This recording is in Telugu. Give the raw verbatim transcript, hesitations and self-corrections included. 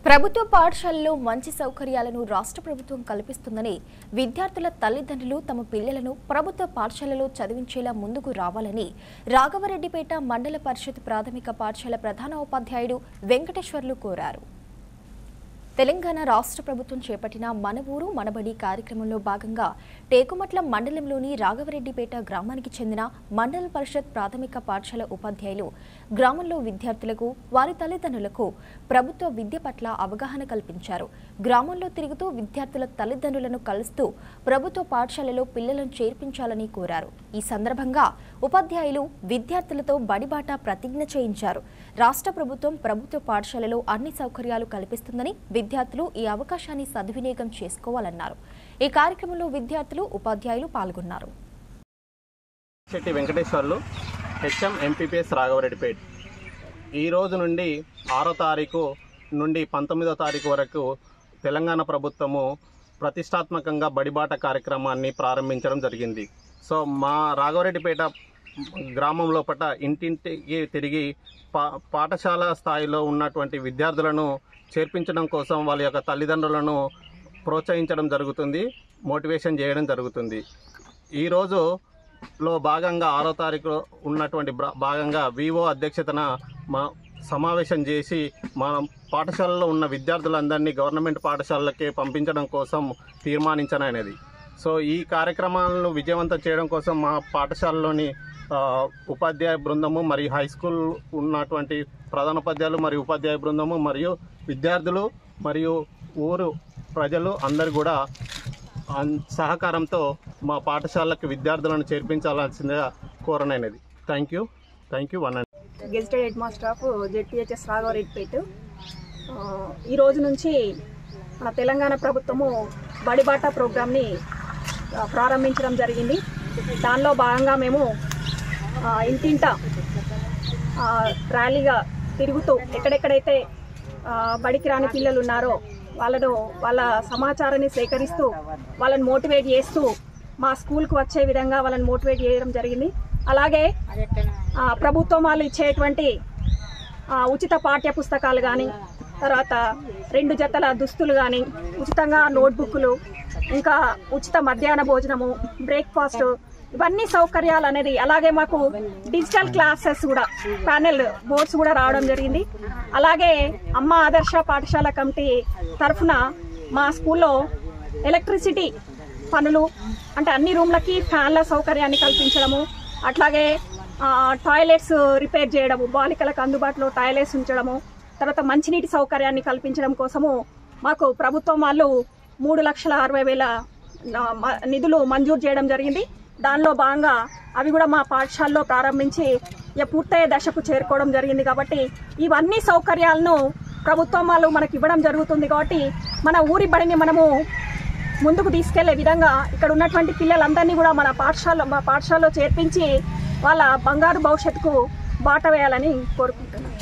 ప్రభుత్వ పాఠశాలలో మంచి సౌకర్యాలను రాష్ట్ర ప్రభుత్వం కల్పిస్తుందని విద్యార్థుల తల్లిదండ్రులు తమ పిల్లలను ప్రభుత్వ పాఠశాలలో చదివించేలా ముందుకు రావాలని రాఘవరెడ్డిపేట మండల పరిషత్ ప్రాథమిక పాఠశాల ప్రధాన ఉపాధ్యాయుడు వెంకటేశ్వర్లు కోరారు. తెలంగాణ రాష్ట్ర ప్రభుత్వం చేపట్టిన మన ఊరు మనబడి కార్యక్రమంలో భాగంగా టేకుమట్ల మండలంలోని రాఘవరెడ్డిపేట గ్రామానికి చెందిన మండల పరిషత్ ప్రాథమిక పాఠశాల ఉపాధ్యాయులు గ్రామంలో విద్యార్థులకు వారి తల్లిదండ్రులకు ప్రభుత్వ విద్య పట్ల అవగాహన కల్పించారు. గ్రామంలో తిరుగుతూ విద్యార్థుల తల్లిదండ్రులను కలుస్తూ ప్రభుత్వ పాఠశాలలో పిల్లలను చేర్పించాలని కోరారు. ఈ సందర్భంగా ఉపాధ్యాయులు విద్యార్థులతో బడిబాట ప్రతిజ్ఞ చేయించారు. రాష్ట్ర ప్రభుత్వం ప్రభుత్వ పాఠశాలలో అన్ని సౌకర్యాలు కల్పిస్తుందని విద్యార్థులు ఈ అవకాశాన్ని సద్వినియోగం చేసుకోవాలన్నారు. ఈ కార్యక్రమంలో విద్యార్థులు ఉపాధ్యాయులు పాల్గొన్నారు. Shetty Venkateswarlu, HM MPPS Raghavareddypeta. ఈ రోజు నుండి ఆరో తారీఖు నుండి పంతొమ్మిదో తారీఖు వరకు తెలంగాణ ప్రభుత్వము ప్రతిష్టాత్మకంగా బడిబాట కార్యక్రమాన్ని ప్రారంభించడం జరిగింది. సో మా రాఘవరెడ్డిపేట గ్రామం లోపల ఇంటింటికి తిరిగి పా పాఠశాల స్థాయిలో ఉన్నటువంటి విద్యార్థులను చేర్పించడం కోసం వాళ్ళ యొక్క తల్లిదండ్రులను ప్రోత్సహించడం జరుగుతుంది, మోటివేషన్ చేయడం జరుగుతుంది. ఈరోజులో భాగంగా ఆరో తారీఖు ఉన్నటువంటి భాగంగా వివో అధ్యక్షతన మా సమావేశం చేసి మన పాఠశాలలో ఉన్న విద్యార్థులందరినీ గవర్నమెంట్ పాఠశాలలకే పంపించడం కోసం తీర్మానించననేది. సో ఈ కార్యక్రమాలను విజయవంతం చేయడం కోసం మా పాఠశాలలోని ఉపాధ్యాయ బృందము మరియు హై స్కూల్ ఉన్నటువంటి ప్రధానోపాధ్యాయులు మరియు ఉపాధ్యాయ బృందము మరియు విద్యార్థులు మరియు ఊరు ప్రజలు అందరూ కూడా సహకారంతో మా పాఠశాలకు విద్యార్థులను చేర్పించాల్సిందిగా కోరనైనది. Thank you thank you one gazetted head master of ZPHS Raghavareddypeta. ఈ రోజు నుంచి మన తెలంగాణ ప్రభుత్వము బడిబాట ప్రోగ్రామ్ని ప్రారంభించడం జరిగింది. దానిలో భాగంగా మేము ఇంటింట ర్యాలీగా తిరుగుతూ ఎక్కడెక్కడైతే బడికి రాని పిల్లలు ఉన్నారో వాళ్ళను వాళ్ళ సమాచారాన్ని సేకరిస్తూ వాళ్ళని మోటివేట్ చేస్తూ మా స్కూల్కి వచ్చే విధంగా వాళ్ళని మోటివేట్ చేయడం జరిగింది. అలాగే ప్రభుత్వం వాళ్ళు ఇచ్చేటువంటి ఉచిత పాఠ్య పుస్తకాలు కానీ, తర్వాత రెండు జతల దుస్తులు కానీ, ఉచితంగా నోట్బుక్లు, ఇంకా ఉచిత మధ్యాహ్న భోజనము, బ్రేక్ఫాస్ట్, ఇవన్నీ సౌకర్యాలు అనేది, అలాగే మాకు డిజిటల్ క్లాసెస్ కూడా, ప్యానెల్ బోర్డ్స్ కూడా రావడం జరిగింది. అలాగే అమ్మ ఆదర్శ పాఠశాల కమిటీ తరఫున మా స్కూల్లో ఎలక్ట్రిసిటీ పనులు అంటే అన్ని రూమ్లకి ఫ్యాన్ల సౌకర్యాన్ని కల్పించడము, అట్లాగే టాయిలెట్స్ రిపేర్ చేయడము, బాలికలకు అందుబాటులో టాయిలెట్స్ ఉంచడము, తర్వాత మంచినీటి సౌకర్యాన్ని కల్పించడం కోసము మాకు ప్రభుత్వం వాళ్ళు మూడు లక్షల అరవై వేల నిధులు మంజూరు చేయడం జరిగింది. దానిలో భాగంగా అవి కూడా మా పాఠశాలలో ప్రారంభించి పూర్తయ్యే దశకు చేరుకోవడం జరిగింది. కాబట్టి ఇవన్నీ సౌకర్యాలను ప్రభుత్వం వాళ్ళు మనకి ఇవ్వడం జరుగుతుంది. కాబట్టి మన ఊరి బడిని మనము ముందుకు తీసుకెళ్లే విధంగా ఇక్కడ ఉన్నటువంటి పిల్లలందరినీ కూడా మన పాఠశాల మా పాఠశాలలో చేర్పించి వాళ్ళ బంగారు భవిష్యత్తుకు బాట వేయాలని కోరుకుంటున్నాను.